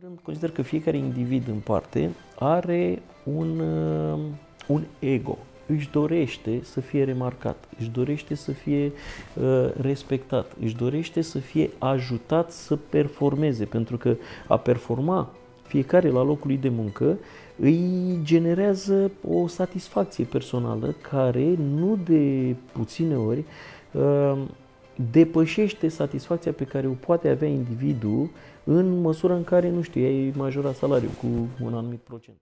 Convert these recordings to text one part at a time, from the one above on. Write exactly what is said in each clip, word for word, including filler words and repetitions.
rând, consider că fiecare individ în parte are un, un ego. Își dorește să fie remarcat, își dorește să fie uh, respectat, își dorește să fie ajutat să performeze, pentru că a performa fiecare la locul lui de muncă îi generează o satisfacție personală care nu de puține ori uh, depășește satisfacția pe care o poate avea individul în măsura în care, nu știu, ai majorat salariul cu un anumit procent.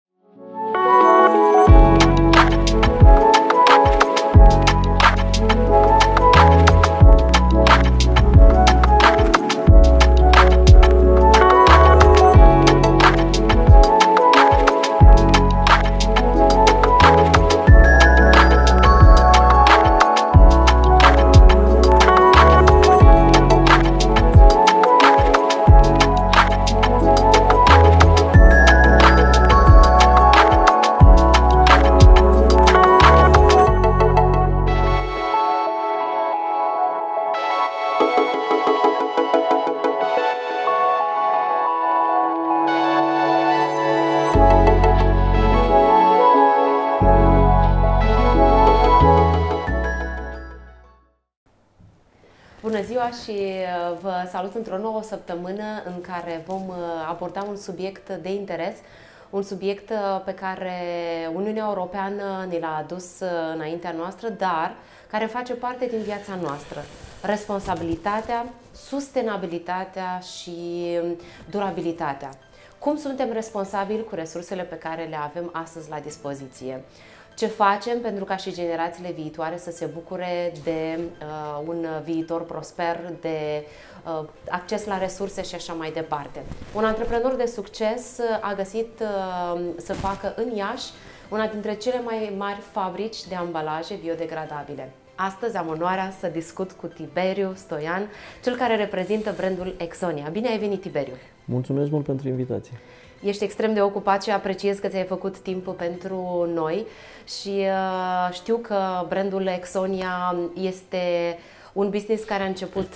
Bună ziua și vă salut într-o nouă săptămână în care vom aborda un subiect de interes, un subiect pe care Uniunea Europeană ne l-a adus înaintea noastră, dar care face parte din viața noastră. Responsabilitatea, sustenabilitatea și durabilitatea. Cum suntem responsabili cu resursele pe care le avem astăzi la dispoziție? Ce facem pentru ca și generațiile viitoare să se bucure de uh, un viitor prosper, de uh, acces la resurse și așa mai departe. Un antreprenor de succes a găsit uh, să facă în Iași una dintre cele mai mari fabrici de ambalaje biodegradabile. Astăzi am onoarea să discut cu Tiberiu Stoian, cel care reprezintă brandul Exonia. Bine ai venit, Tiberiu! Mulțumesc mult pentru invitație! Ești extrem de ocupat și apreciez că ți-ai făcut timp pentru noi și uh, știu că brandul Exonia este un business care a început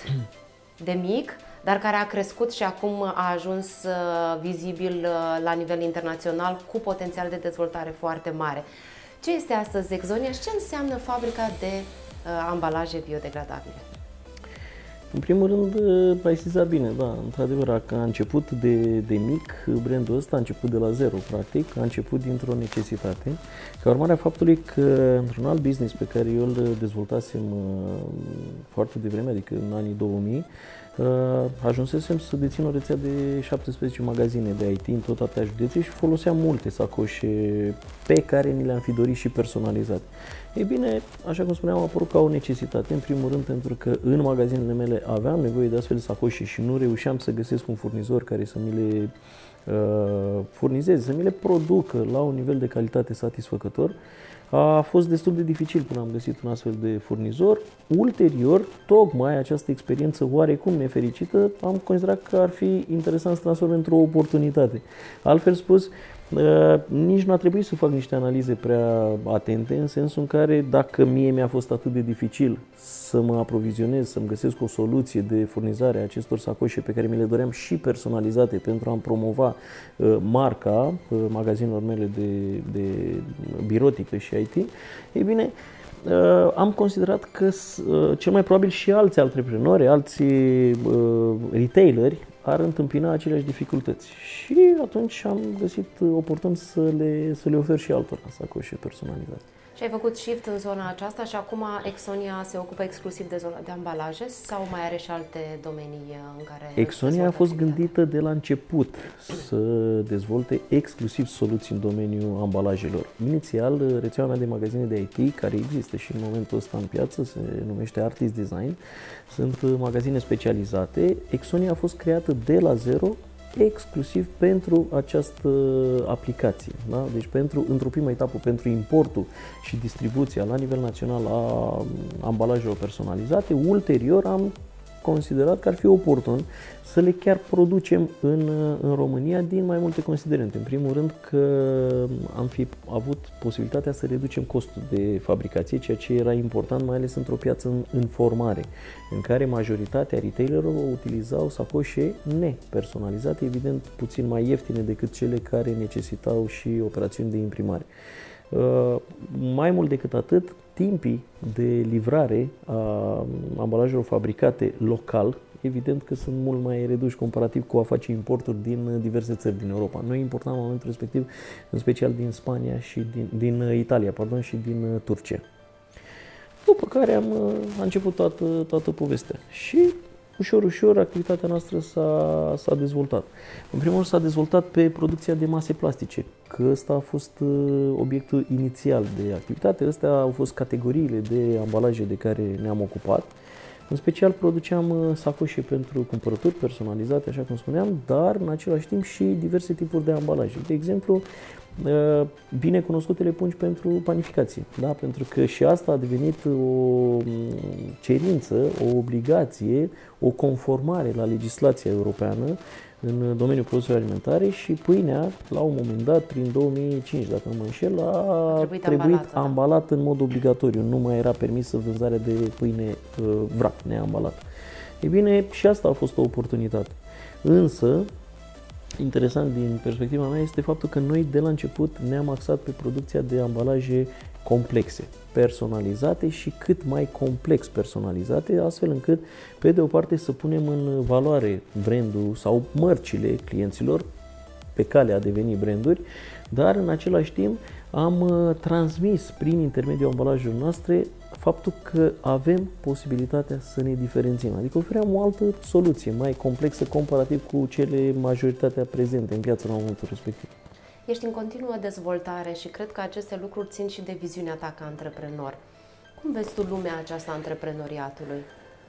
de mic, dar care a crescut și acum a ajuns uh, vizibil uh, la nivel internațional cu potențial de dezvoltare foarte mare. Ce este astăzi Exonia și ce înseamnă fabrica de uh, ambalaje biodegradabile? În primul rând, ai sesizat bine, da, într-adevăr, că a început de, de mic, brandul ăsta a început de la zero, practic, a început dintr-o necesitate, ca urmare a faptului că într-un alt business pe care eu îl dezvoltasem foarte devreme, adică în anii două mii, ajunsesem să dețin o rețea de șaptesprezece magazine de I T în tot atâtea județe și foloseam multe sacoșe pe care ni le-am fi dorit și personalizate. Ei bine, așa cum spuneam, a apărut ca o necesitate, în primul rând pentru că în magazinele mele aveam nevoie de astfel de sacoșe și nu reușeam să găsesc un furnizor care să mi le uh, furnizeze, să mi le producă la un nivel de calitate satisfăcător. A fost destul de dificil până am găsit un astfel de furnizor. Ulterior, tocmai această experiență oarecum nefericită, am considerat că ar fi interesant să transforme într-o oportunitate. Altfel spus, nici nu a trebuit să fac niște analize prea atente, în sensul în care dacă mie mi-a fost atât de dificil să mă aprovizionez, să-mi găsesc o soluție de furnizare a acestor sacoșe pe care mi le doream și personalizate pentru a-mi promova marca magazinelor mele de, de birotică și I T, ei bine, am considerat că cel mai probabil și alți antreprenori, alți retaileri ar întâmpina aceleași dificultăți. Și atunci am găsit oportun să le, să le ofer și altora sacoșe personalizate. Și ai făcut shift în zona aceasta și acum Exonia se ocupă exclusiv de zona de ambalaje sau mai are și alte domenii în care... Exonia a fost gândită de la început să dezvolte exclusiv soluții în domeniul ambalajelor. Inițial, rețeaua mea de magazine de I T, care există și în momentul ăsta în piață, se numește Artist Design, sunt magazine specializate. Exonia a fost creată de la zero exclusiv pentru această aplicație. Da? Deci pentru, într-o primă etapă pentru importul și distribuția la nivel național a ambalajelor personalizate. Ulterior am considerat că ar fi oportun să le chiar producem în, în România din mai multe considerente. În primul rând că am fi avut posibilitatea să reducem costul de fabricație, ceea ce era important, mai ales într-o piață în, în formare, în care majoritatea retailerilor utilizau sacoșe nepersonalizate, evident puțin mai ieftine decât cele care necesitau și operațiuni de imprimare. Uh, mai mult decât atât, timpii de livrare a ambalajelor fabricate local, evident că sunt mult mai reduși comparativ cu a face importuri din diverse țări din Europa. Noi importam în momentul respectiv, în special din Spania și din, din Italia, pardon, și din Turcia. După care am a început toată, toată povestea. Și ușor, ușor, activitatea noastră s-a, s-a dezvoltat. În primul rând s-a dezvoltat pe producția de mase plastice, că ăsta a fost obiectul inițial de activitate. Astea au fost categoriile de ambalaje de care ne-am ocupat. În special produceam sacoșe pentru cumpărături personalizate, așa cum spuneam, dar în același timp și diverse tipuri de ambalaje. De exemplu, bine cunoscutele pungi pentru panificație, da? Pentru că și asta a devenit o cerință, o obligație, o conformare la legislația europeană în domeniul produselor alimentare și pâinea, la un moment dat, prin două mii cinci, dacă nu mă înșel, a trebuit, trebuit ambalată, ambalat da. în mod obligatoriu. Nu mai era permisă vânzarea de pâine uh, vrac, neambalat. E bine, și asta a fost o oportunitate. Însă, interesant din perspectiva mea este faptul că noi de la început ne-am axat pe producția de ambalaje complexe, personalizate și cât mai complex personalizate, astfel încât, pe de o parte, să punem în valoare brandul sau mărcile clienților pe calea a deveni branduri, dar în același timp am transmis prin intermediul ambalajelor noastre faptul că avem posibilitatea să ne diferențiem, adică ofeream o altă soluție mai complexă comparativ cu cele majoritatea prezente în piață la momentul respectiv. Ești în continuă dezvoltare și cred că aceste lucruri țin și de viziunea ta ca antreprenor. Cum vezi tu lumea aceasta antreprenoriatului?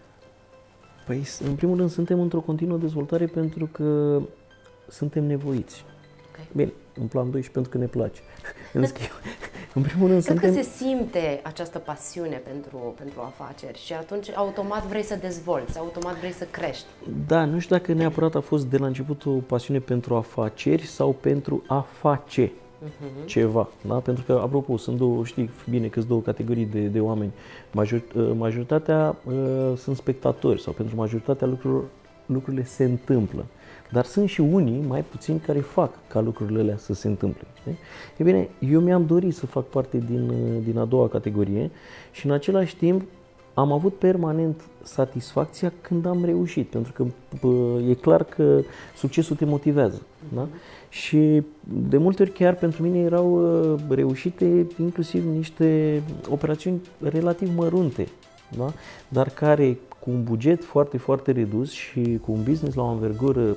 Păi, în primul rând, suntem într-o continuă dezvoltare pentru că suntem nevoiți. Okay. Bine, în plan doi și pentru că ne place. În schimb, în primul rând, cred suntem... că se simte această pasiune pentru, pentru afaceri și atunci automat vrei să dezvolți, automat vrei să crești. Da, nu știu dacă neapărat a fost de la început o pasiune pentru afaceri sau pentru a face uh-huh. ceva. Da? Pentru că, apropo, sunt două, știi bine că sunt două categorii de, de oameni. Major, majoritatea uh, sunt spectatori sau pentru majoritatea lucrurilor, lucrurile se întâmplă. Dar sunt și unii, mai puțini, care fac ca lucrurile alea să se întâmple. Știi? E bine, eu mi-am dorit să fac parte din, din a doua categorie și în același timp am avut permanent satisfacția când am reușit, pentru că bă, e clar că succesul te motivează. Da? Și de multe ori chiar pentru mine erau reușite inclusiv niște operațiuni relativ mărunte, da? Dar care cu un buget foarte, foarte redus și cu un business la o învergură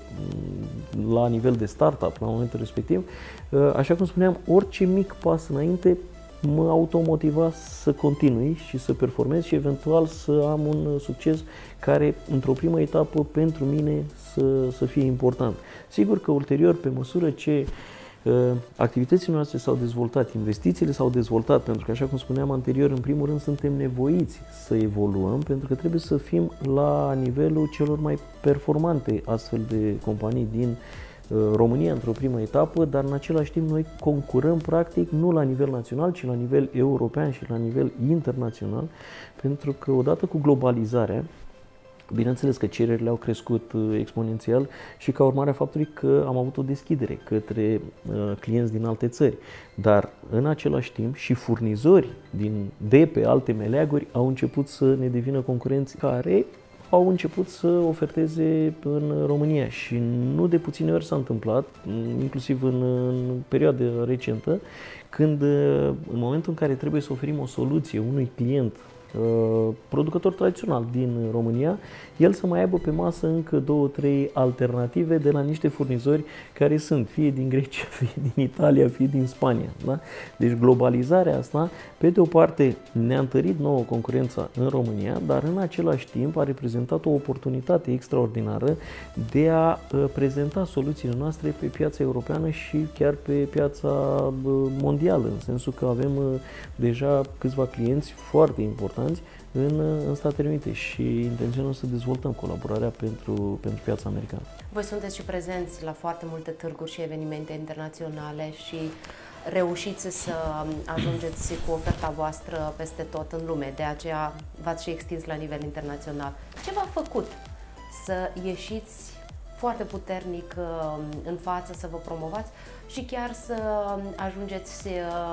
la nivel de startup la momentul respectiv, așa cum spuneam, orice mic pas înainte mă automotiva să continui și să performez și eventual să am un succes care, într-o primă etapă, pentru mine să, să fie important. Sigur că ulterior, pe măsură ce activitățile noastre s-au dezvoltat, investițiile s-au dezvoltat, pentru că, așa cum spuneam anterior, în primul rând suntem nevoiți să evoluăm, pentru că trebuie să fim la nivelul celor mai performante astfel de companii din România într-o primă etapă, dar în același timp noi concurăm practic nu la nivel național, ci la nivel european și la nivel internațional, pentru că odată cu globalizarea, bineînțeles că cererile au crescut exponențial și ca urmare a faptului că am avut o deschidere către uh, clienți din alte țări. Dar în același timp și furnizori din, de pe alte meleaguri au început să ne devină concurenți care au început să oferteze în România și nu de puține ori s-a întâmplat, inclusiv în, în perioada recentă, când în momentul în care trebuie să oferim o soluție unui client producător tradițional din România, el să mai aibă pe masă încă două, trei alternative de la niște furnizori care sunt fie din Grecia, fie din Italia, fie din Spania. Da? Deci globalizarea asta, pe de o parte, ne-a întărit nouă concurența în România, dar în același timp a reprezentat o oportunitate extraordinară de a prezenta soluțiile noastre pe piața europeană și chiar pe piața mondială, în sensul că avem deja câțiva clienți foarte importanți reprezentanți în, în Statele Unite și intenționăm să dezvoltăm colaborarea pentru, pentru piața americană. Voi sunteți și prezenți la foarte multe târguri și evenimente internaționale și reușiți să ajungeți cu oferta voastră peste tot în lume, de aceea v-ați și extins la nivel internațional. Ce v-a făcut să ieșiți foarte puternic în față, să vă promovați și chiar să ajungeți,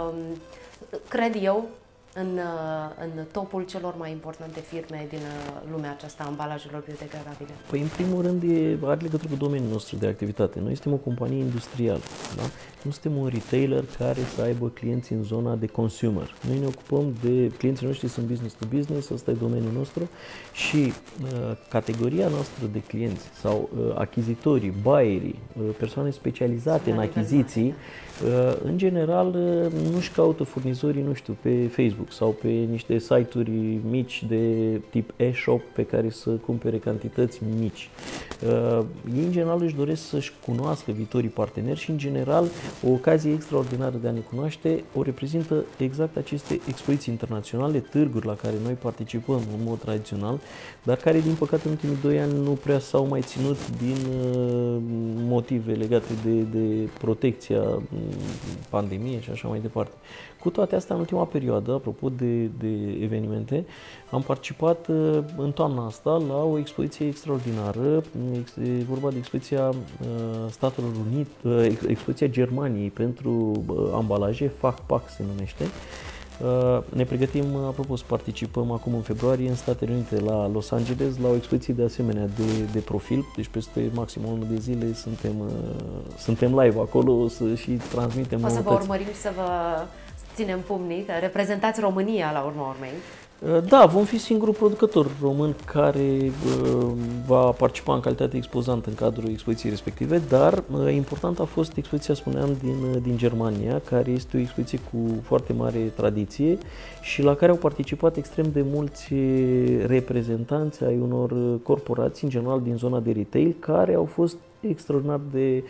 cred eu, în, în topul celor mai importante firme din lumea aceasta, ambalajelor biodegradabile? Păi, în primul rând, e, are legătură cu domeniul nostru de activitate. Noi suntem o companie industrială, da? Nu suntem un retailer care să aibă clienți în zona de consumer. Noi ne ocupăm de, clienții noștri sunt business to business, ăsta e domeniul nostru și uh, categoria noastră de clienți sau uh, achizitorii, buyerii, uh, persoane specializate în achiziții, uh, în general uh, nu-și caută furnizorii, nu știu, pe Facebook sau pe niște site-uri mici de tip e-shop pe care să cumpere cantități mici. Uh, ei, în general, își doresc să-și cunoască viitorii parteneri și, în general, o ocazie extraordinară de a ne cunoaște o reprezintă exact aceste expoziții internaționale, târguri la care noi participăm în mod tradițional, dar care, din păcate, în ultimii doi ani nu prea s-au mai ținut din uh, motive legate de, de protecția pandemiei și așa mai departe. Cu toate astea, în ultima perioadă, apropo de, de evenimente, am participat uh, în toamna asta la o expoziție extraordinară, e vorba de expoziția uh, Statelor Unite, uh, expoziția Germaniei pentru uh, ambalaje, FachPack se numește. Uh, ne pregătim, apropo, să participăm acum în februarie în Statele Unite, la Los Angeles, la o expoziție de asemenea de, de profil, deci peste maxim o lună de zile suntem, uh, suntem live acolo să, și transmitem O să noutăți. vă urmărim, să vă ținem pumnii, că reprezentați România la urma urmei. Da, vom fi singurul producător român care uh, va participa în calitate expozant în cadrul expoziției respective, dar uh, important a fost expoziția, spuneam, din, din Germania, care este o expoziție cu foarte mare tradiție și la care au participat extrem de mulți reprezentanți ai unor corporații, în general din zona de retail, care au fost extraordinar de,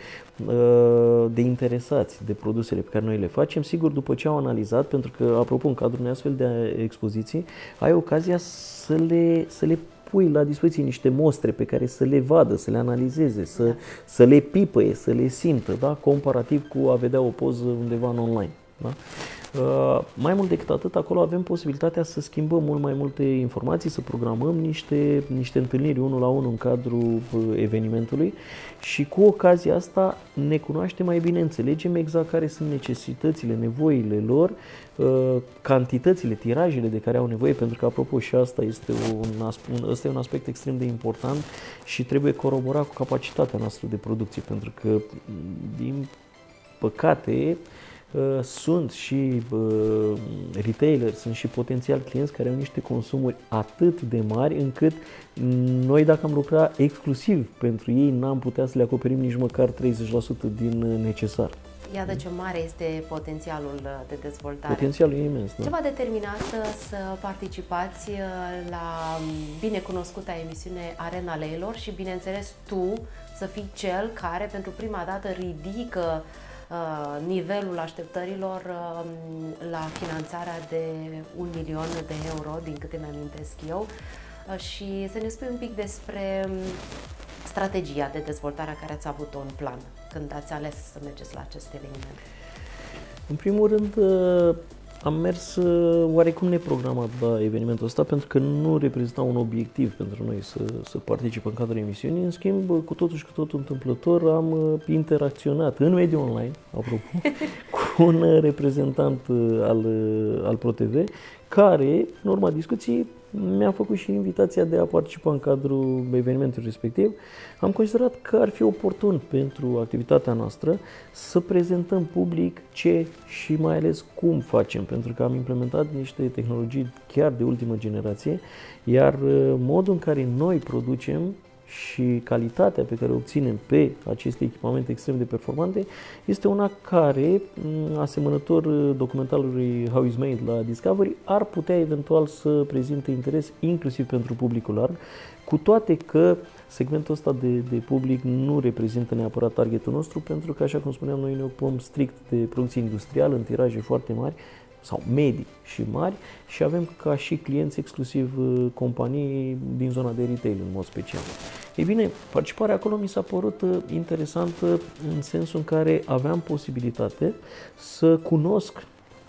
de interesați de produsele pe care noi le facem, sigur, după ce au analizat, pentru că, apropo, în cadrul unei astfel de expoziții, ai ocazia să le, să le pui la dispoziție niște mostre pe care să le vadă, să le analizeze, să, da. să le pipăie, să le simtă, da? Comparativ cu a vedea o poză undeva în online. Da? Uh, mai mult decât atât, acolo avem posibilitatea să schimbăm mult mai multe informații, să programăm niște, niște întâlniri unul la unul în cadrul uh, evenimentului și cu ocazia asta ne cunoaștem mai bine, înțelegem exact care sunt necesitățile, nevoile lor, uh, cantitățile, tirajele de care au nevoie, pentru că, apropo, și asta este un, un, ăsta e un aspect extrem de important și trebuie coroborat cu capacitatea noastră de producție, pentru că, din păcate, Uh, sunt și uh, retaileri, sunt și potențial clienți care au niște consumuri atât de mari încât noi, dacă am lucrat exclusiv pentru ei, n-am putea să le acoperim nici măcar treizeci la sută din necesar. Iată ce mare este potențialul de dezvoltare. Potențialul e imens. Da. Ce v-a determinat să participați la binecunoscuta emisiune Arena Leilor și, bineînțeles, tu să fii cel care pentru prima dată ridică nivelul așteptărilor la finanțarea de un milion de euro, din câte mi-amintesc eu, și să ne spui un pic despre strategia de dezvoltare care ați avut-o în plan când ați ales să mergeți la acest eveniment. În primul rând, am mers oarecum neprogramat la evenimentul ăsta, pentru că nu reprezenta un obiectiv pentru noi să, să participăm în cadrul emisiunii. În schimb, cu totul și cu totul întâmplător, am interacționat în mediul online, apropo, cu un reprezentant al, al ProTV, care, în urma discuției, mi-a făcut și invitația de a participa în cadrul evenimentului respectiv. Am considerat că ar fi oportun pentru activitatea noastră să prezentăm public ce și mai ales cum facem, pentru că am implementat niște tehnologii chiar de ultimă generație, iar modul în care noi producem și calitatea pe care o obținem pe aceste echipamente extrem de performante este una care, asemănător documentarului How It's Made la Discovery, ar putea eventual să prezinte interes inclusiv pentru publicul larg, cu toate că segmentul ăsta de, de public nu reprezintă neapărat targetul nostru, pentru că, așa cum spuneam, noi ne ocupăm strict de producție industrială în tiraje foarte mari, sau medii și mari și avem ca și clienți exclusiv companii din zona de retail în mod special. Ei bine, participarea acolo mi s-a părut interesantă în sensul în care aveam posibilitate să cunosc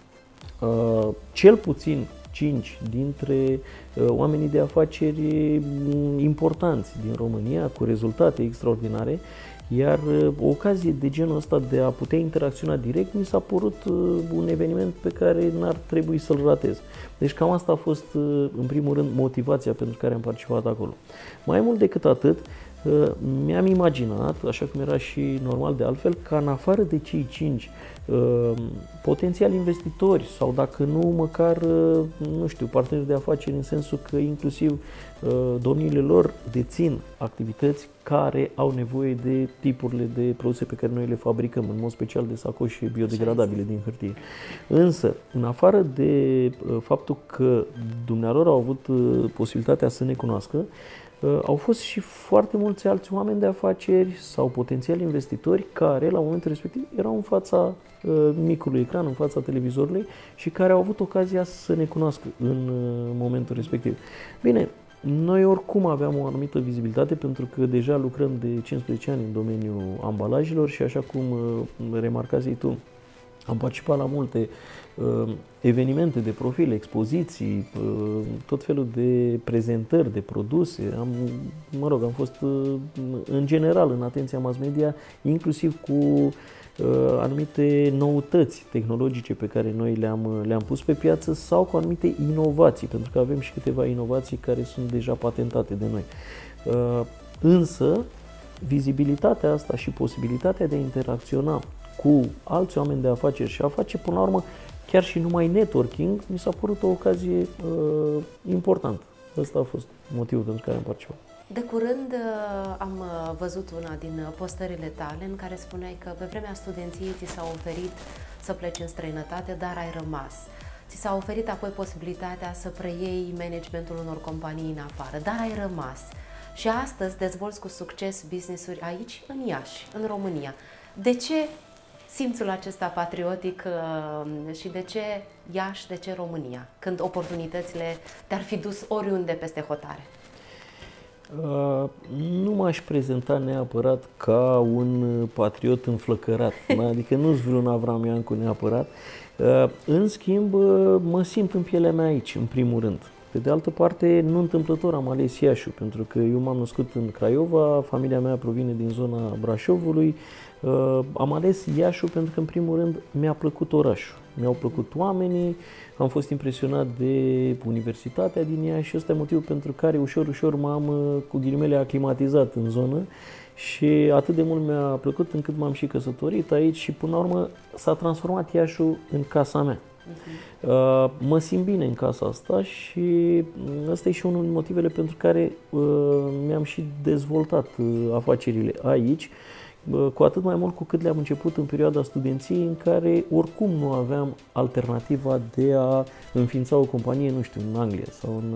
uh, cel puțin cinci dintre uh, oamenii de afaceri importanți din România, cu rezultate extraordinare, iar uh, o ocazie de genul ăsta de a putea interacționa direct mi s-a părut uh, un eveniment pe care n-ar trebui să-l ratez. Deci cam asta a fost, uh, în primul rând, motivația pentru care am participat acolo. Mai mult decât atât, uh, mi-am imaginat, așa cum era și normal de altfel, ca în afară de cei cinci uh, potențiali investitori sau dacă nu, măcar, uh, nu știu, parteneri de afaceri în sensul că inclusiv uh, domniile lor dețin activități care au nevoie de tipurile de produse pe care noi le fabricăm, în mod special de sacoși biodegradabile din hârtie. Însă, în afară de uh, faptul că dumnealor au avut uh, posibilitatea să ne cunoască, uh, au fost și foarte mulți alți oameni de afaceri sau potențiali investitori care, la momentul respectiv, erau în fața uh, micului ecran, în fața televizorului și care au avut ocazia să ne cunoască în uh, momentul respectiv. Bine, noi oricum aveam o anumită vizibilitate pentru că deja lucrăm de cincisprezece ani în domeniul ambalajelor și așa cum uh, remarcați tu, am participat la multe uh, evenimente de profil, expoziții, uh, tot felul de prezentări de produse. Am, mă rog, am fost uh, în general în atenția mass media, inclusiv cu uh, anumite noutăți tehnologice pe care noi le-am, le-am pus pe piață sau cu anumite inovații, pentru că avem și câteva inovații care sunt deja patentate de noi. Uh, însă, vizibilitatea asta și posibilitatea de a interacționa cu alți oameni de afaceri și a face, până la urmă, chiar și numai networking, mi s-a părut o ocazie uh, importantă. Ăsta a fost motivul pentru care am participat. De curând uh, am văzut una din postările tale în care spuneai că pe vremea studenției ți s-a oferit să pleci în străinătate, dar ai rămas. Ți s-a oferit apoi posibilitatea să preiei managementul unor companii în afară, dar ai rămas. Și astăzi dezvolți cu succes business-uri aici, în Iași, în România. De ce simțul acesta patriotic uh, și de ce Iași, de ce România, când oportunitățile te-ar fi dus oriunde peste hotare? Uh, nu m-aș prezenta neapărat ca un patriot înflăcărat, adică nu-s vreun Avram Iancu neapărat. Uh, în schimb, uh, mă simt în pielea mea aici, în primul rând. Pe de altă parte, nu întâmplător am ales Iașiul, pentru că eu m-am născut în Craiova, familia mea provine din zona Brașovului. Uh, am ales Iașiul pentru că, în primul rând, mi-a plăcut orașul, mi-au plăcut oamenii, am fost impresionat de universitatea din Iași și ăsta e motivul pentru care ușor, ușor m-am, cu ghilimele, aclimatizat în zonă și atât de mult mi-a plăcut încât m-am și căsătorit aici și, până la urmă, s-a transformat Iașiul în casa mea. Uh-huh. Uh, mă simt bine în casa asta și ăsta e și unul din motivele pentru care uh, mi-am și dezvoltat uh, afacerile aici, uh, cu atât mai mult cu cât le-am început în perioada studenției în care oricum nu aveam alternativa de a înființa o companie, nu știu, în Anglia sau în,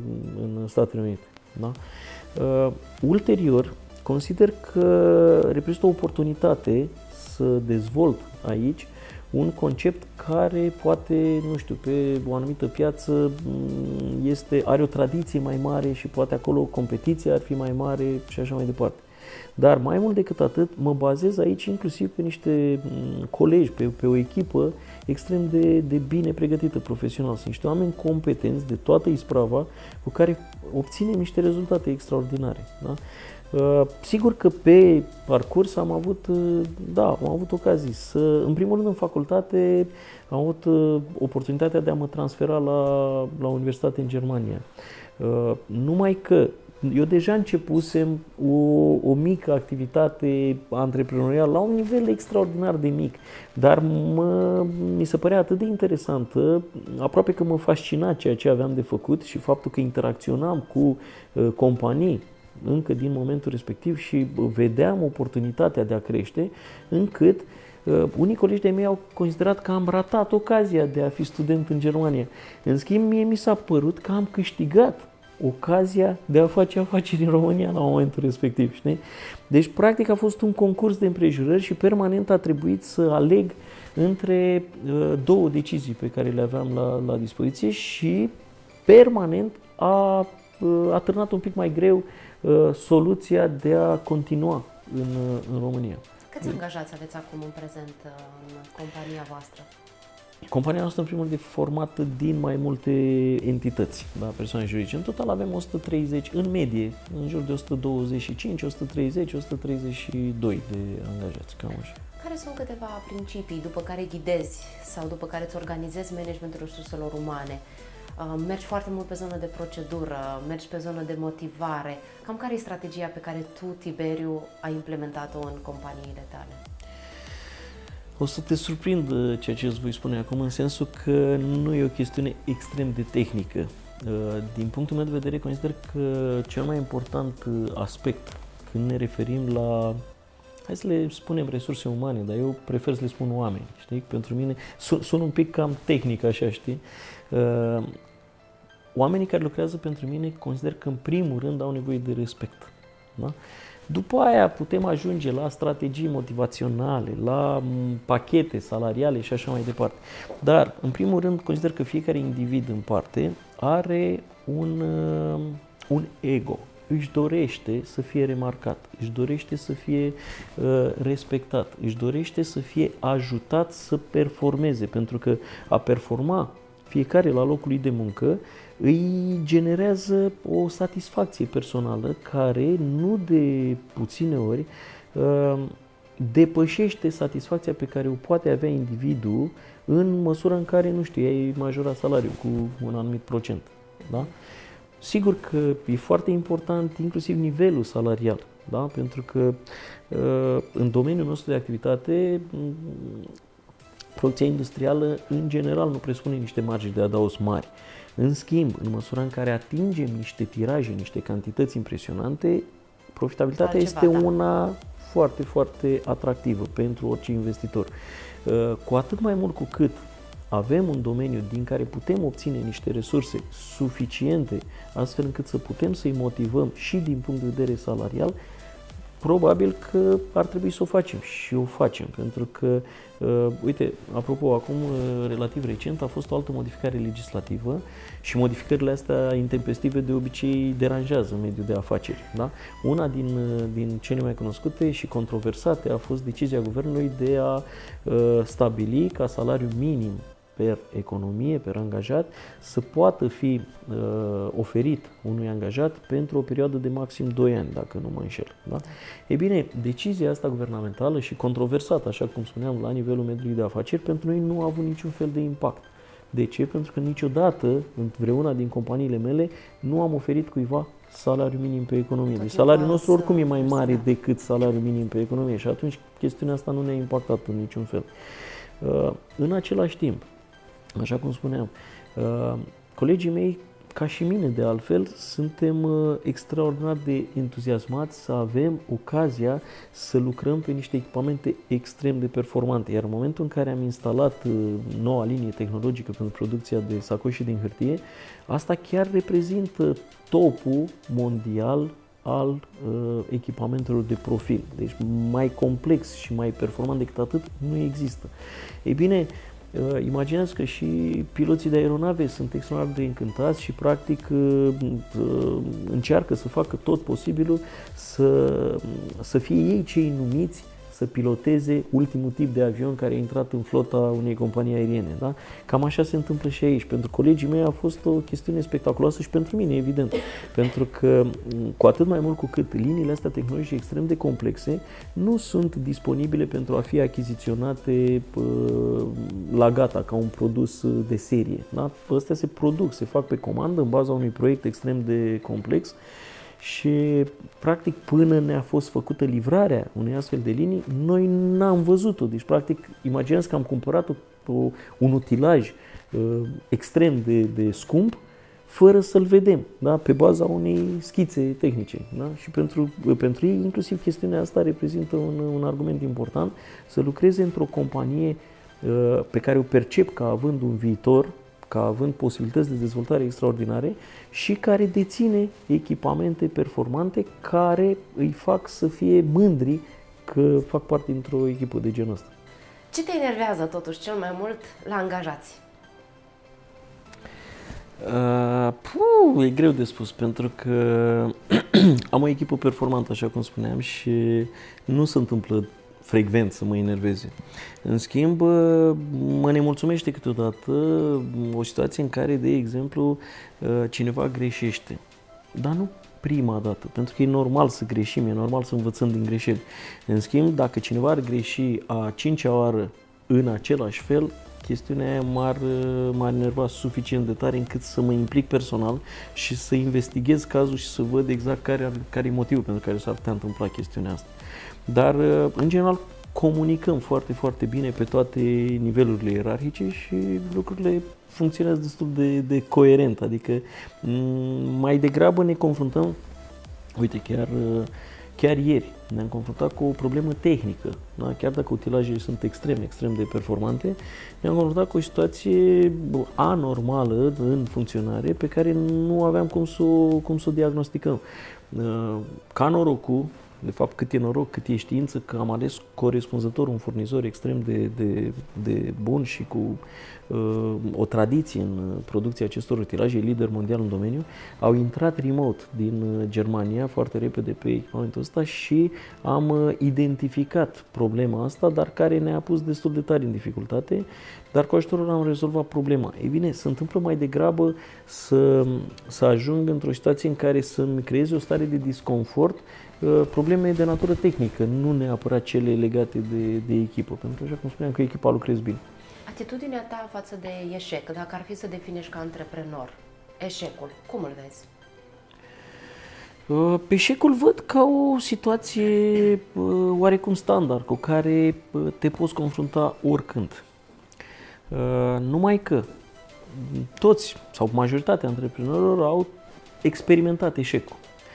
în Statele Unite. Da? Uh, ulterior, consider că reprezintă o oportunitate să dezvolt aici un concept care poate, nu știu, pe o anumită piață este, are o tradiție mai mare și poate acolo competiția ar fi mai mare și așa mai departe. Dar mai mult decât atât, mă bazez aici inclusiv pe niște colegi, pe, pe o echipă extrem de, de bine pregătită profesional. Sunt niște oameni competenți de toată isprava cu care obținem niște rezultate extraordinare. Da? Uh, sigur că pe parcurs am avut, uh, da, am avut ocazii să, în primul rând în facultate, am avut uh, oportunitatea de a mă transfera la, la universitate în Germania. Uh, numai că eu deja începusem o, o mică activitate antreprenorială la un nivel extraordinar de mic, dar mă, mi se părea atât de interesantă, aproape că mă fascina ceea ce aveam de făcut și faptul că interacționam cu uh, companii încă din momentul respectiv și vedeam oportunitatea de a crește, încât uh, unii colegi de mei au considerat că am ratat ocazia de a fi student în Germania. În schimb, mie mi s-a părut că am câștigat ocazia de a face afaceri în România la momentul respectiv. Știi? Deci, practic, a fost un concurs de împrejurări și permanent a trebuit să aleg între uh, două decizii pe care le aveam la, la dispoziție și permanent a, uh, a târnat un pic mai greu uh, soluția de a continua în, uh, în România. Câți angajați aveți acum în prezent în compania voastră? Compania noastră, în primul rând, e formată din mai multe entități, da, persoane juridice. În total avem o sută treizeci, în medie, în jur de o sută douăzeci și cinci, o sută treizeci, o sută treizeci și doi de angajați, cam așa. Care sunt câteva principii după care ghidezi sau după care îți organizezi managementul resurselor umane? Mergi foarte mult pe zonă de procedură, mergi pe zonă de motivare. Cam care e strategia pe care tu, Tiberiu, ai implementat-o în companiile tale? O să te surprind ceea ce îți voi spune acum, în sensul că nu e o chestiune extrem de tehnică. Din punctul meu de vedere, consider că cel mai important aspect când ne referim la, hai să le spunem resurse umane, dar eu prefer să le spun oameni, știi? Pentru mine sun, sun un pic cam tehnic, așa, știi? Oamenii care lucrează pentru mine consider că în primul rând au nevoie de respect. Da? După aia putem ajunge la strategii motivaționale, la pachete salariale și așa mai departe. Dar, în primul rând, consider că fiecare individ în parte are un, un ego. Își dorește să fie remarcat, își dorește să fie uh, respectat, își dorește să fie ajutat să performeze, pentru că a performa fiecare la locul lui de muncă îi generează o satisfacție personală care nu de puține ori uh, depășește satisfacția pe care o poate avea individul în măsura în care, nu știu, ai majora salariul cu un anumit procent. Da? Sigur că e foarte important inclusiv nivelul salarial, da? Pentru că uh, în domeniul nostru de activitate producția industrială în general nu presupune niște marge de adaos mari. În schimb, în măsura în care atingem niște tiraje, niște cantități impresionante, profitabilitatea Altceva, este da. una foarte, foarte atractivă pentru orice investitor. Cu atât mai mult cu cât avem un domeniu din care putem obține niște resurse suficiente, astfel încât să putem să-i motivăm și din punct de vedere salarial, probabil că ar trebui să o facem și o facem, pentru că, uh, uite, apropo, acum uh, relativ recent a fost o altă modificare legislativă și modificările astea intempestive de obicei deranjează mediul de afaceri. Da? Una din, uh, din cele mai cunoscute și controversate a fost decizia Guvernului de a uh, stabili ca salariu minim per economie, per angajat, să poată fi uh, oferit unui angajat pentru o perioadă de maxim doi ani, dacă nu mă înșel. Da? E bine, decizia asta guvernamentală și controversată, așa cum spuneam, la nivelul mediului de afaceri, pentru noi nu a avut niciun fel de impact. De ce? Pentru că niciodată, în vreuna din companiile mele, nu am oferit cuiva salariu minim pe economie. Deci salariul nostru oricum e mai mare decât salariul minim pe economie și atunci chestiunea asta nu ne-a impactat în niciun fel. Uh, în același timp, așa cum spuneam, colegii mei, ca și mine de altfel, suntem extraordinar de entuziasmați să avem ocazia să lucrăm pe niște echipamente extrem de performante. Iar în momentul în care am instalat noua linie tehnologică pentru producția de sacoșe din hârtie, asta chiar reprezintă topul mondial al uh, echipamentelor de profil. Deci mai complex și mai performant decât atât nu există. Ei bine, Uh, imaginează că și piloții de aeronave sunt extraordinar de încântați și practic uh, uh, încearcă să facă tot posibilul să, să fie ei cei numiți să piloteze ultimul tip de avion care a intrat în flota unei companii aeriene. Da? Cam așa se întâmplă și aici. Pentru colegii mei a fost o chestiune spectaculoasă și pentru mine, evident. Pentru că cu atât mai mult cu cât liniile astea tehnologice extrem de complexe nu sunt disponibile pentru a fi achiziționate la gata, ca un produs de serie. Da? Astea se produc, se fac pe comandă în baza unui proiect extrem de complex. Și, practic, până ne-a fost făcută livrarea unei astfel de linii, noi n-am văzut-o. Deci, practic, imaginați că am cumpărat o, o, un utilaj uh, extrem de, de scump, fără să-l vedem, da? Pe baza unei schițe tehnice. Da? Și pentru, pentru ei, inclusiv chestiunea asta reprezintă un, un argument important, să lucreze într-o companie uh, pe care o percep ca având un viitor, ca având posibilități de dezvoltare extraordinare și care deține echipamente performante care îi fac să fie mândri că fac parte dintr-o echipă de genul ăsta. Ce te enervează totuși cel mai mult la angajați? Uh, puh, e greu de spus, pentru că am o echipă performantă, așa cum spuneam, și nu se întâmplă frecvent să mă enerveze. În schimb, mă nemulțumește câteodată o situație în care, de exemplu, cineva greșește. Dar nu prima dată, pentru că e normal să greșim, e normal să învățăm din greșeli. În schimb, dacă cineva ar greși a cincea oară în același fel, chestiunea aia m-ar, m-ar enerva suficient de tare încât să mă implic personal și să investighez cazul și să văd exact care, care e motivul pentru care s-ar putea întâmpla chestiunea asta. Dar, în general, comunicăm foarte, foarte bine pe toate nivelurile ierarhice și lucrurile funcționează destul de, de coerent. Adică, mai degrabă ne confruntăm, uite, chiar, chiar ieri ne-am confruntat cu o problemă tehnică. Da? Chiar dacă utilajele sunt extrem, extrem de performante, ne-am confruntat cu o situație anormală în funcționare pe care nu aveam cum să o, cum să o diagnosticăm. Ca norocul, de fapt, cât e noroc, cât e știință, că am ales corespunzător un furnizor extrem de, de, de bun și cu uh, o tradiție în producția acestor utilaje, lider mondial în domeniu. Au intrat remote din Germania foarte repede pe echipamentul ăsta și am uh, identificat problema asta, dar care ne-a pus destul de tare în dificultate, dar cu ajutorul am rezolvat problema. Ei bine, se întâmplă mai degrabă să, să ajung într-o situație în care să-mi creeze o stare de disconfort, probleme de natură tehnică, nu neapărat cele legate de, de echipă, pentru că, așa cum spuneam, că echipa lucrezi bine. Atitudinea ta față de eșec, dacă ar fi să definești ca antreprenor, eșecul, cum îl vezi? Pe eșecul văd ca o situație oarecum standard, cu care te poți confrunta oricând. Numai că toți, sau majoritatea antreprenorilor au experimentat eșecul.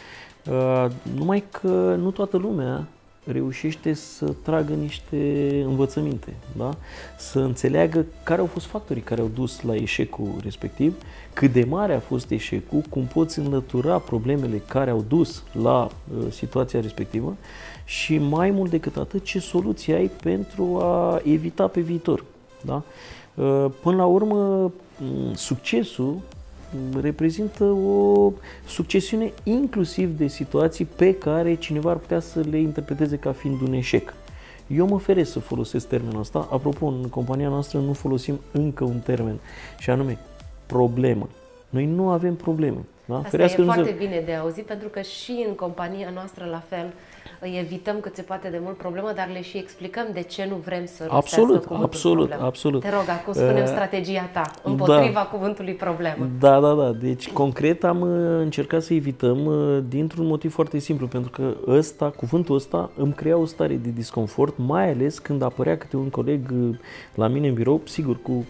Uh, numai că nu toată lumea reușește să tragă niște învățăminte, da? Să înțeleagă care au fost factorii care au dus la eșecul respectiv, cât de mare a fost eșecul, cum poți înlătura problemele care au dus la uh, situația respectivă și mai mult decât atât, ce soluții ai pentru a evita pe viitor. Da? Uh, până la urmă, succesul reprezintă o succesiune inclusiv de situații pe care cineva ar putea să le interpreteze ca fiind un eșec. Eu mă feresc să folosesc termenul ăsta. Apropo, în compania noastră nu folosim încă un termen, și anume problemă. Noi nu avem probleme. Da? Asta Ferească e foarte Dumnezeu. bine de auzit, pentru că și în compania noastră la fel îi evităm cât se poate de mult problemă, dar le și explicăm de ce nu vrem să Absolut, cuvântul absolut, problemă. absolut. Te rog, acum spune-mi strategia ta împotriva da. cuvântului problemă. Da, da, da. Deci, concret, am încercat să evităm dintr-un motiv foarte simplu, pentru că ăsta, cuvântul ăsta îmi crea o stare de disconfort, mai ales când apărea câte un coleg la mine în birou, sigur, cu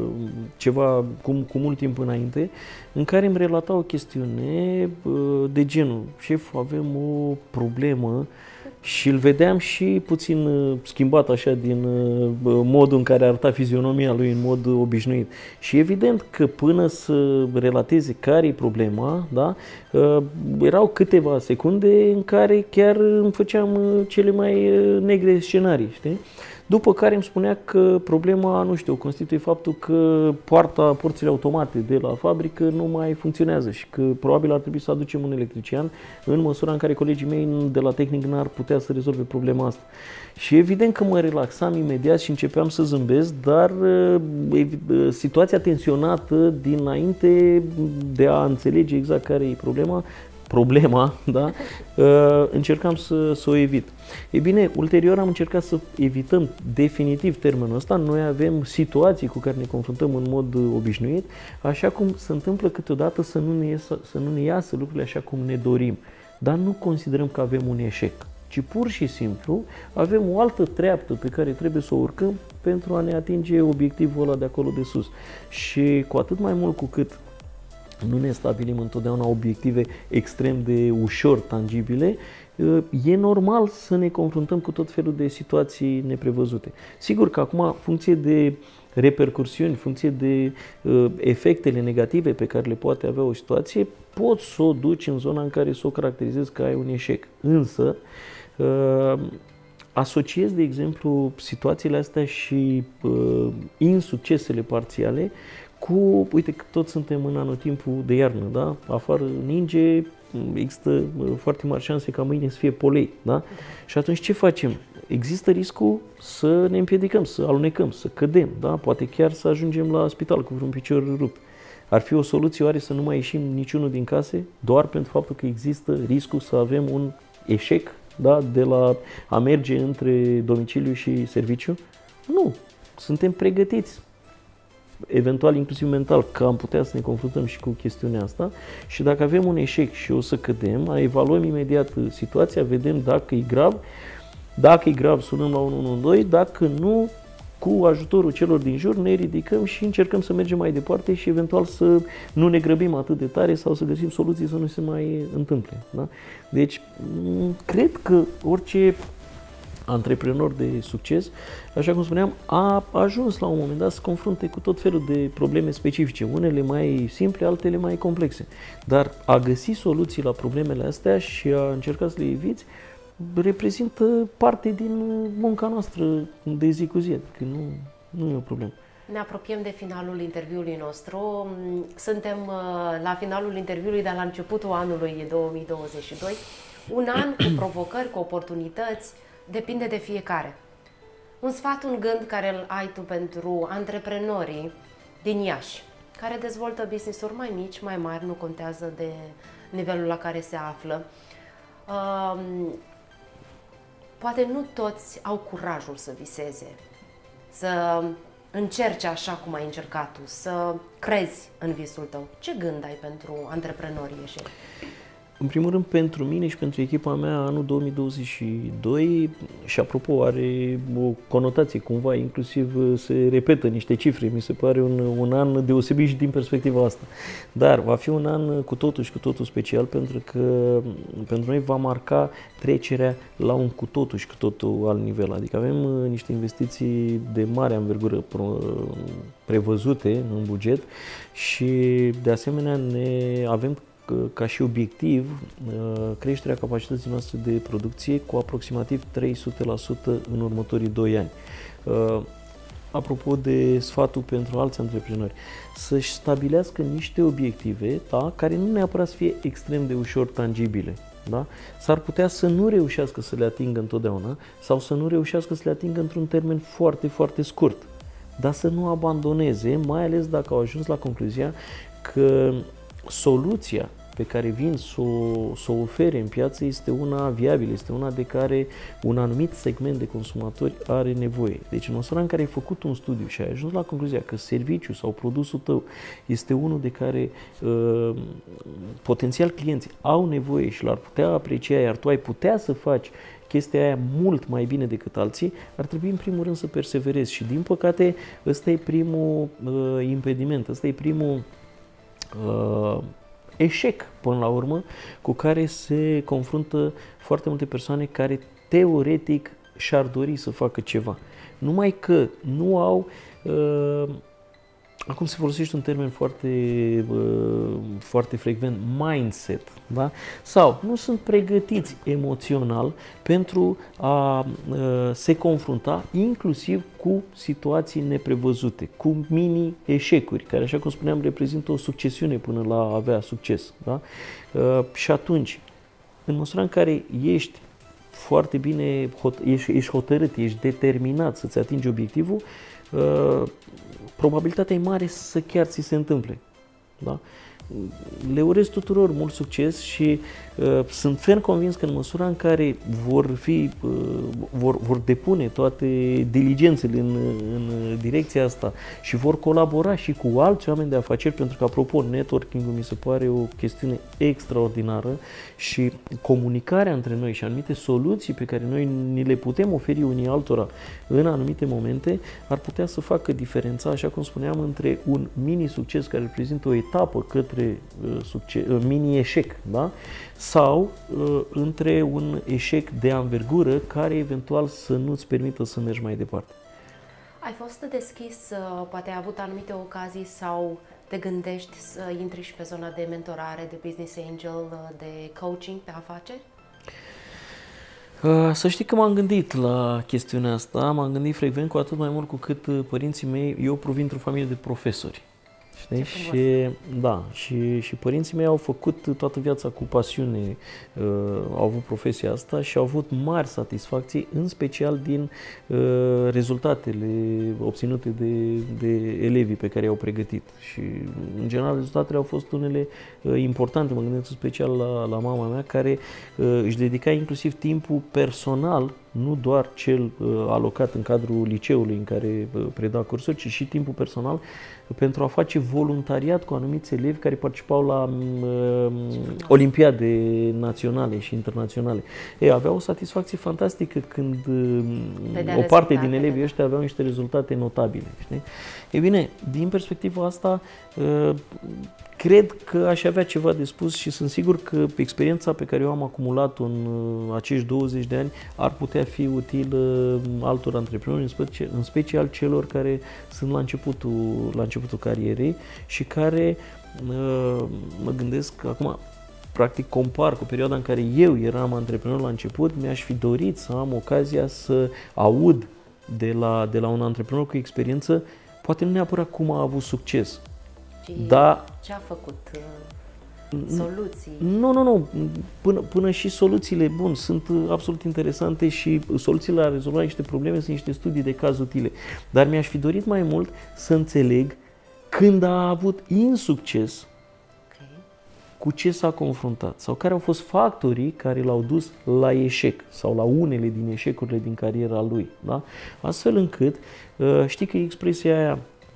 ceva, cu, cu mult timp înainte, în care îmi relata o chestiune de genul: șef, avem o problemă. Și îl vedeam și puțin schimbat așa din modul în care arăta fizionomia lui în mod obișnuit. Și evident că până să relateze care e problema, da, erau câteva secunde în care chiar îmi făceam cele mai negre scenarii, știi? După care îmi spunea că problema, nu știu, constituie faptul că poarta, porțile automate de la fabrică nu mai funcționează și că probabil ar trebui să aducem un electrician, în măsura în care colegii mei de la tehnic n-ar putea să rezolve problema asta. Și evident că mă relaxam imediat și începeam să zâmbesc, dar situația tensionată dinainte de a înțelege exact care e problema, problema, da, încercam să, să o evit. Ei bine, ulterior am încercat să evităm definitiv termenul ăsta. Noi avem situații cu care ne confruntăm în mod obișnuit, așa cum se întâmplă câteodată să nu ne iasă, să nu ne iasă lucrurile așa cum ne dorim. Dar nu considerăm că avem un eșec, ci pur și simplu avem o altă treaptă pe care trebuie să o urcăm pentru a ne atinge obiectivul ăla de acolo de sus. Și cu atât mai mult cu cât nu ne stabilim întotdeauna obiective extrem de ușor tangibile, e normal să ne confruntăm cu tot felul de situații neprevăzute. Sigur că acum, în funcție de repercursiuni, în funcție de uh, efectele negative pe care le poate avea o situație, poți să o duci în zona în care să o caracterizezi că ai un eșec. Însă, uh, asociez, de exemplu, situațiile astea și uh, insuccesele parțiale cu, uite că toți suntem în anotimpul de iarnă, da? Afară ninge, există foarte mari șanse ca mâine să fie polei, da? Și atunci ce facem? Există riscul să ne împiedicăm, să alunecăm, să cădem, da? Poate chiar să ajungem la spital cu vreun picior rupt. Ar fi o soluție oare să nu mai ieșim niciunul din case doar pentru faptul că există riscul să avem un eșec, da? De la a merge între domiciliu și serviciu? Nu, suntem pregătiți, eventual inclusiv mental, că am putea să ne confruntăm și cu chestiunea asta și dacă avem un eșec și o să cădem, evaluăm imediat situația, vedem dacă e grav, dacă e grav sunăm la unu unu doi, dacă nu, cu ajutorul celor din jur ne ridicăm și încercăm să mergem mai departe și eventual să nu ne grăbim atât de tare sau să găsim soluții să nu se mai întâmple. Da? Deci, cred că orice antreprenor de succes, așa cum spuneam, a ajuns la un moment dat să se confrunte cu tot felul de probleme specifice, unele mai simple, altele mai complexe. Dar a găsi soluții la problemele astea și a încerca să le eviți reprezintă parte din munca noastră de zi cu zi, adică nu, nu e o problemă. Ne apropiem de finalul interviului nostru. Suntem la finalul interviului, dar la începutul anului două mii douăzeci și doi. Un an cu provocări, cu oportunități, depinde de fiecare. Un sfat, un gând care îl ai tu pentru antreprenorii din Iași, care dezvoltă business-uri mai mici, mai mari, nu contează de nivelul la care se află. Um, poate nu toți au curajul să viseze, să încerce așa cum ai încercat tu, să crezi în visul tău. Ce gând ai pentru antreprenorii ieșeni? În primul rând, pentru mine și pentru echipa mea, anul două mii douăzeci și doi, și apropo, are o conotație cumva, inclusiv se repetă niște cifre, mi se pare un, un an deosebit și din perspectiva asta. Dar va fi un an cu totul și cu totul special, pentru că pentru noi va marca trecerea la un cu totul și cu totul alt nivel. Adică avem niște investiții de mare anvergură prevăzute în buget și de asemenea ne avem ca și obiectiv creșterea capacității noastre de producție cu aproximativ trei sute la sută în următorii doi ani. Apropo de sfatul pentru alți antreprenori, să-și stabilească niște obiective, da, care nu neapărat să fie extrem de ușor tangibile. Da? S-ar putea să nu reușească să le atingă întotdeauna sau să nu reușească să le atingă într-un termen foarte, foarte scurt. Dar să nu abandoneze, mai ales dacă au ajuns la concluzia că soluția pe care vin să o, să o ofere în piață este una viabilă, este una de care un anumit segment de consumatori are nevoie. Deci în măsura în care ai făcut un studiu și ai ajuns la concluzia că serviciul sau produsul tău este unul de care uh, potențial clienții au nevoie și l-ar putea aprecia, iar tu ai putea să faci chestia aia mult mai bine decât alții, ar trebui în primul rând să perseverezi și din păcate ăsta e primul uh, impediment, ăsta e primul uh, eșec, până la urmă, cu care se confruntă foarte multe persoane care teoretic și-ar dori să facă ceva. Numai că nu au, uh, acum se folosește un termen foarte, uh, foarte frecvent, mindset, da? Sau nu sunt pregătiți emoțional pentru a uh, se confrunta inclusiv cu situații neprevăzute, cu mini-eșecuri, care, așa cum spuneam, reprezintă o succesiune până la a avea succes. Da? Uh, și atunci, în măsura în care ești foarte bine, ești, ești hotărât, ești determinat să-ți atingi obiectivul, uh, probabilitatea e mare să chiar ți se întâmple. Da? Le urez tuturor mult succes și uh, sunt ferm convins că în măsura în care vor, fi, uh, vor, vor depune toate diligențele în, în direcția asta și vor colabora și cu alți oameni de afaceri, pentru că, apropo, networking-ul mi se pare o chestiune extraordinară și comunicarea între noi și anumite soluții pe care noi ni le putem oferi unii altora în anumite momente ar putea să facă diferența, așa cum spuneam, între un mini-succes care reprezintă o etapă către Succes, mini-eșec, da? Sau uh, între un eșec de anvergură care eventual să nu-ți permită să mergi mai departe. Ai fost deschis, uh, poate ai avut anumite ocazii sau te gândești să intri și pe zona de mentorare, de business angel, uh, de coaching pe afaceri? Să știi că m-am gândit la chestiunea asta, m-am gândit frecvent, cu atât mai mult cu cât părinții mei, eu provin într-o familie de profesori. Știi? Și, da, și, și părinții mei au făcut toată viața cu pasiune, uh, au avut profesia asta și au avut mari satisfacții, în special din uh, rezultatele obținute de, de elevii pe care i-au pregătit. Și, în general, rezultatele au fost unele uh, importante, mă gândesc în special la, la mama mea, care uh, își dedica inclusiv timpul personal, nu doar cel uh, alocat în cadrul liceului în care uh, preda cursuri, ci și timpul personal pentru a face voluntariat cu anumiți elevi care participau la uh, olimpiade naționale și internaționale. Ei, aveau o satisfacție fantastică când uh, o parte din elevii ăștia aveau niște rezultate notabile. Știi? Ei bine, din perspectiva asta, uh, cred că aș avea ceva de spus și sunt sigur că experiența pe care eu am acumulat-o în uh, acești douăzeci de ani ar putea fi utilă uh, altor antreprenori, în special, în special celor care sunt la începutul, la începutul carierei și care, uh, mă gândesc acum, practic compar cu perioada în care eu eram antreprenor la început, mi-aș fi dorit să am ocazia să aud de la, de la un antreprenor cu experiență, poate nu neapărat cum a avut succes. Da, ce a făcut? Soluții? Nu, nu, nu. Până, până și soluțiile, bun, sunt absolut interesante și soluțiile la rezolva niște probleme sunt niște studii de caz utile. Dar mi-aș fi dorit mai mult să înțeleg când a avut insucces, okay, cu ce s-a confruntat sau care au fost factorii care l-au dus la eșec sau la unele din eșecurile din cariera lui. Da? Astfel încât, știi că e expresia aia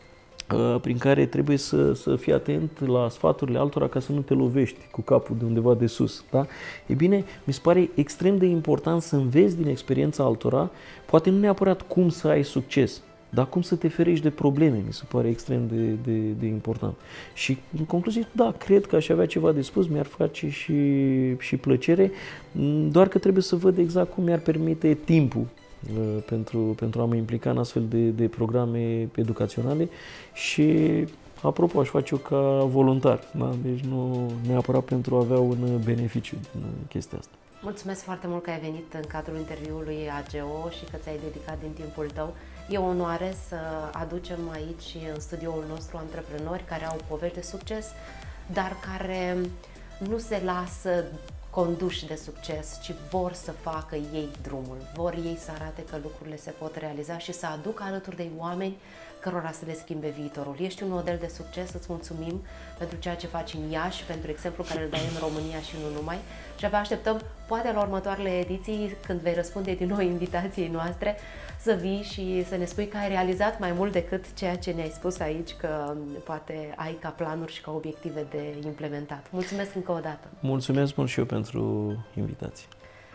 prin care trebuie să, să fii atent la sfaturile altora ca să nu te lovești cu capul de undeva de sus. Da? E bine, mi se pare extrem de important să înveți din experiența altora, poate nu neapărat cum să ai succes, dar cum să te ferești de probleme, mi se pare extrem de, de, de important. Și în concluzie, da, cred că aș avea ceva de spus, mi-ar face și, și plăcere, doar că trebuie să văd exact cum mi-ar permite timpul pentru, pentru a mă implica în astfel de, de programe educaționale și, apropo, aș face-o ca voluntar, da? Deci nu neapărat pentru a avea un beneficiu din chestia asta. Mulțumesc foarte mult că ai venit în cadrul interviului A G O și că ți-ai dedicat din timpul tău. E o onoare să aducem aici în studioul nostru antreprenori care au povești de succes, dar care nu se lasă conduși de succes, ci vor să facă ei drumul, vor ei să arate că lucrurile se pot realiza și să aducă alături de oameni cărora să le schimbe viitorul. Ești un model de succes, îți mulțumim pentru ceea ce faci în Iași, pentru exemplu care îl dai în România și nu numai. Și abia așteptăm, poate la următoarele ediții, când vei răspunde din nou invitației noastre, să vii și să ne spui că ai realizat mai mult decât ceea ce ne-ai spus aici, că poate ai ca planuri și ca obiective de implementat. Mulțumesc încă o dată! Mulțumesc mult și eu pentru invitație!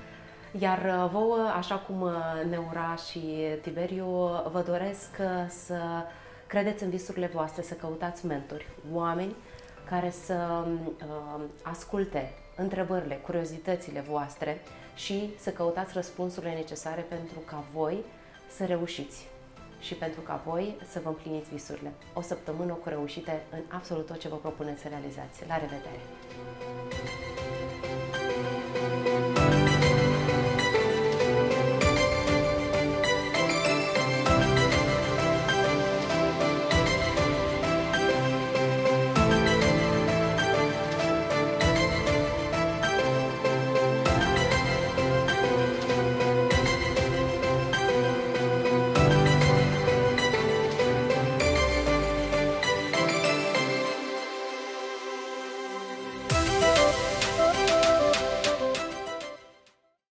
Iar vouă, așa cum ne ura și Tiberiu, vă doresc să credeți în visurile voastre, să căutați mentori, oameni care să uh, asculte întrebările, curiozitățile voastre și să căutați răspunsurile necesare pentru ca voi să reușiți și pentru ca voi să vă împliniți visurile. O săptămână cu reușite în absolut tot ce vă propuneți să realizați. La revedere!